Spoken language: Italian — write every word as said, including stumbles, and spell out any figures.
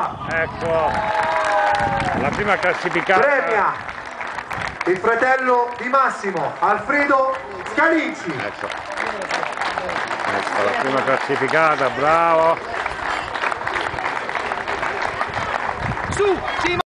Scuola. Ecco, la prima classificata. Premia il fratello di Massimo, Alfredo Scalici. Ecco. Ecco, la prima classificata, bravo. Su, sì.